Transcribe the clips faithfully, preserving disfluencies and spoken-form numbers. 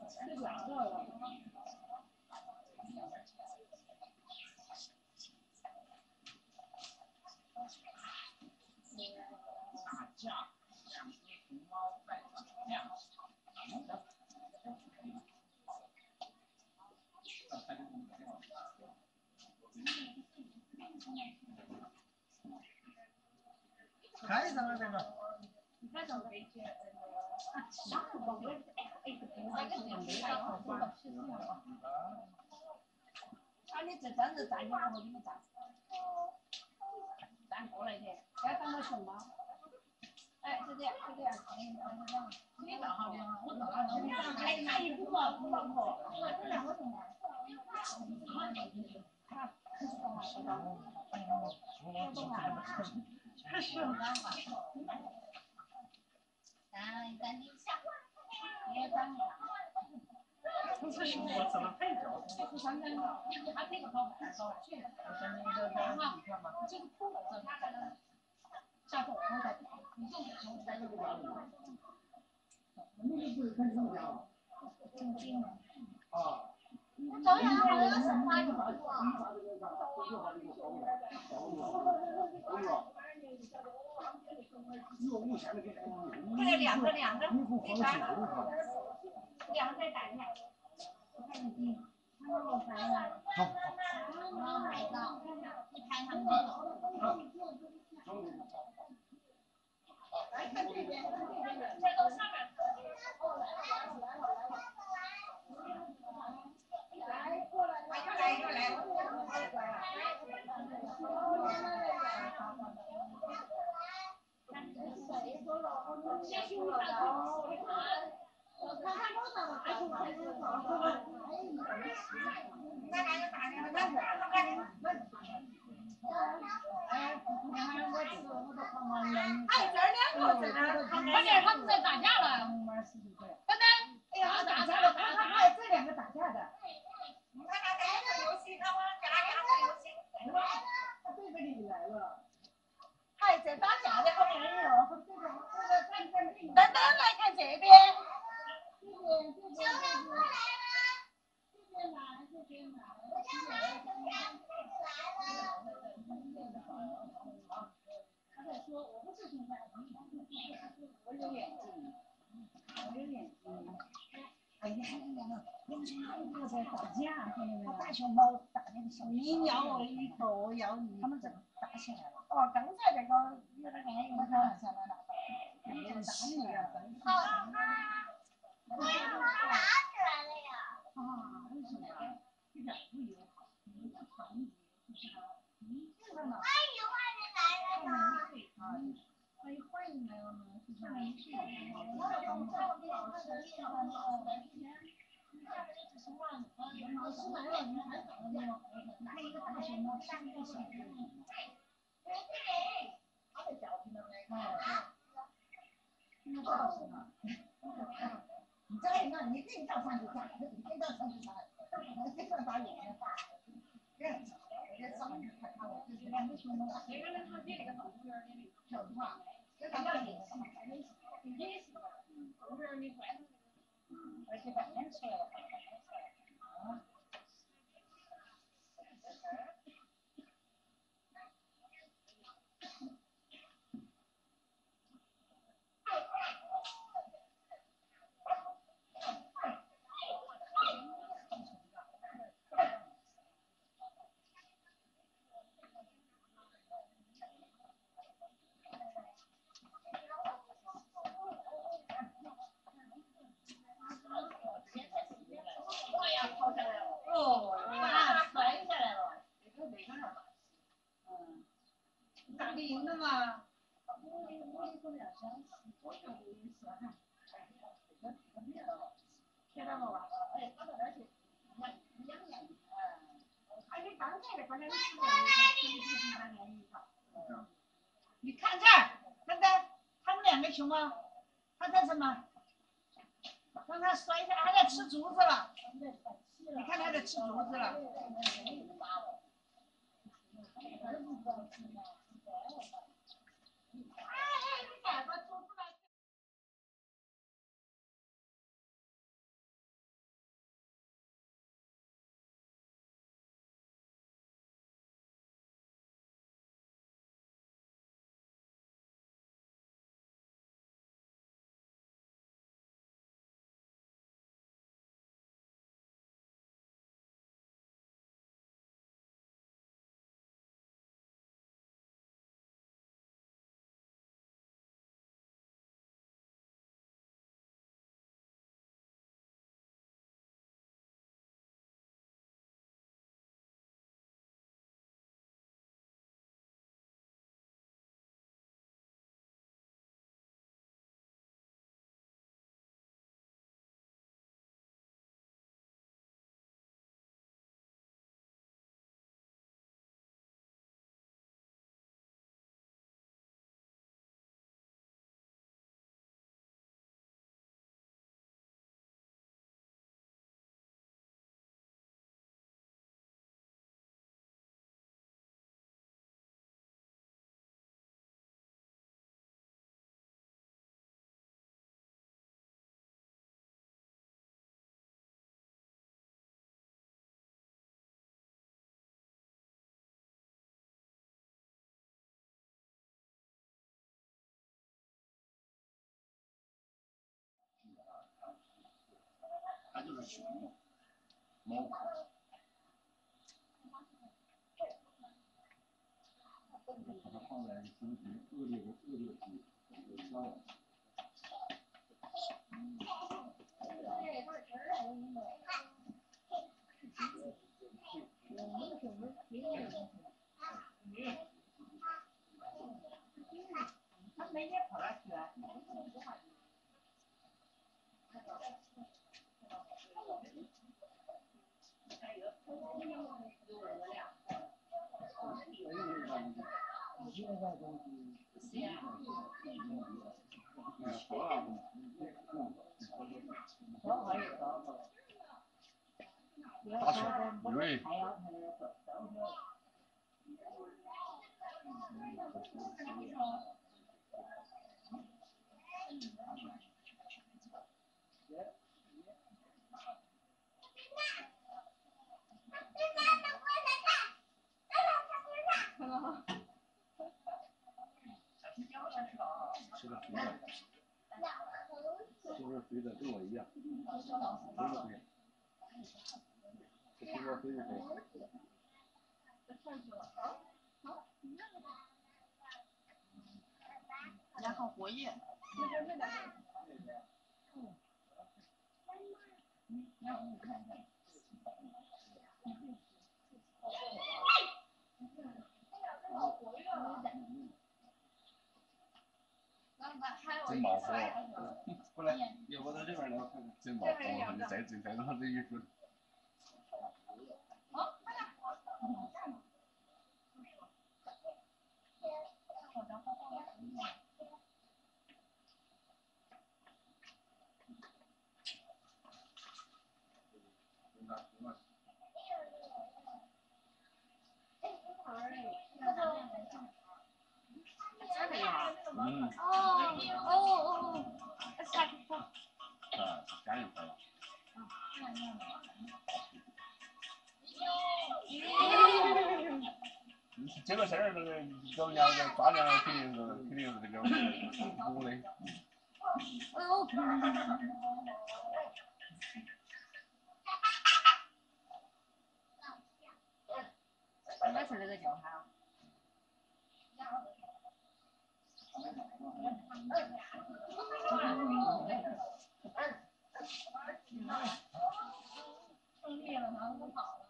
开上了这个。 开上可以接。啊，你这站着站起来，我给你站。站过来点，不要当到熊猫。哎，就这样，就这样，哎，你站好点啊，我站好点。哎，那你不好，不好破。这两个熊猫。啊，这是。哎，站一下，也站一下。 这是什么？怎么配着？ 这是三根，它这个高板高板去。这个铺了，下头我再调，你就从在这个角度。正经的。啊。导演还有什么？快点两个两个，那啥，两个再打一下。看你低，看到我拍了。好。我拍到，你拍他们那个。来看这边，这都上面。来过来，来又来又来。先去看头，看看多少了？哎，那还有大的，那那哎，你看我吃我都狂狂扔。哎，这两个在那，关键他们在打架了。等等，哎呀，打架了，打架了，这两个打架的。你看他在这游戏，他们家家在游戏。他对着你来了。还在打架的，好没有。等等，来看这边。这边，这边，这边。这边来，这边来。他在说，我不是现在，我有眼睛，我有眼睛。哎呀，你们熊猫在打架，看见没有？大熊猫打那个小。你咬我一口，我咬你。他们怎么打起来了？哦，刚才这个有点原因，我看才能拿到。很细呀，好啊。为什么他打起来了呀？啊，为什么呀？一点不友好，你们团结，你这个呢？万一坏人来了呢？万一坏人来了呢？是不是？我有空看我给你看的是那个什么？老师来了，你还找那个拿一个大熊猫吃一个小熊猫。他的脚皮能来看。那倒是呢。你这样，你可以照上去看，你可以照上去看，这个把眼睛大，这样子，我在上面看看，我这是两个熊猫。那个人他别那个动物园的那个小话，这个大眼睛，也是，动物园的怪兽，而且半年出来了，半年出来了，啊。哦，啊，摔下来了，这个没看着。嗯，打不赢的嘛。我我我不了解，我就有意思哈。天哪，娃，哎，他在那去养养养，嗯，而且刚才的，刚才你吃的，你看这儿，等等，他们两个熊猫，他在什么？让他摔下，他在吃竹子了。你看他在吃竹子了。 熊，猫。把它放在生存恶劣的恶劣区，有骚扰。 他每天跑哪去啊？ 大熊，对。吃个肥的，是不是肥的跟我一样？肥不肥？这苹果肥不肥？ 然后活跃。 真恼火！过来，要不到这边来看看。真恼火！你再再再让这一说。嗯。 哦哦哦，下去说。 啊，加油了。这个事儿，那个老娘的大娘肯定是肯定是这个补的。 哦。应该是那个叫啥？ 胜利了，然后就跑了。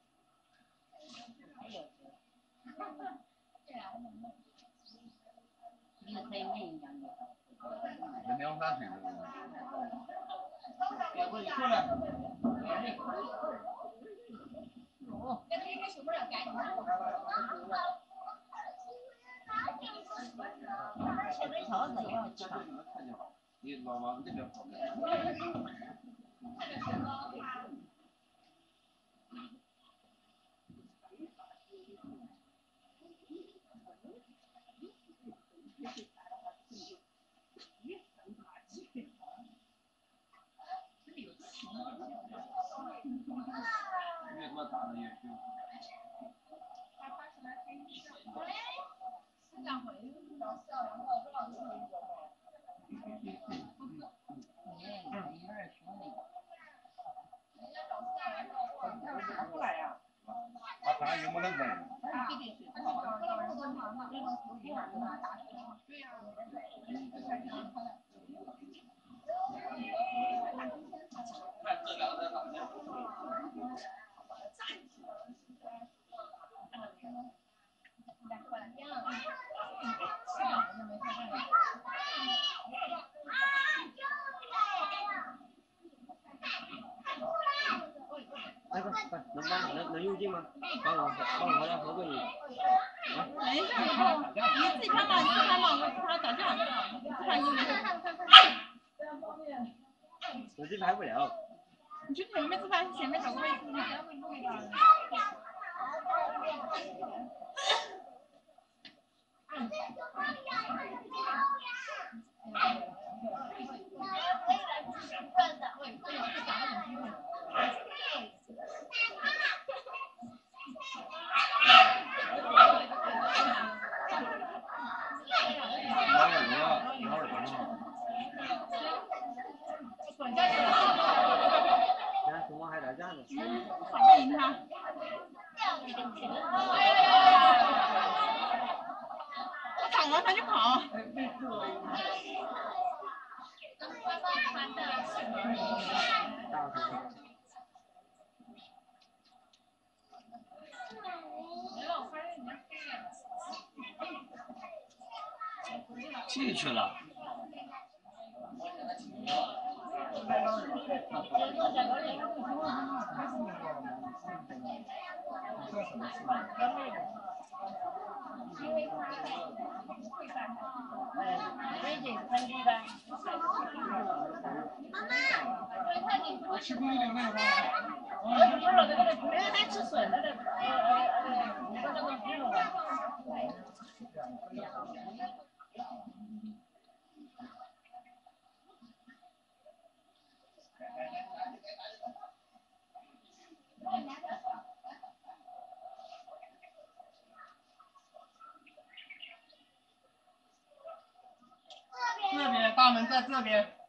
一个可以问一下你。 两三岁的。 别过去出来。 哦，那可以给小姑娘改一下。 现在条子也很长。 你老往这边跑。越多打的越凶。 下回找校园报不让去。 拿出来呀。 他看有没得扔。 对呀。 看这两个咋的？ 哎不，能帮能能用劲吗？帮我帮我和他合个影。 没事，你自己拍嘛，你自己拍嘛，我和他打架。看你没事。 我自己拍不了。 你去前面自拍，前面找个位置拍。 然我挡了他就跑。 大头。 进去了。 吃不一定那个吧。我吃了这个，没没吃笋，那个呃呃呃，那个那个吧。 这边大门在这边。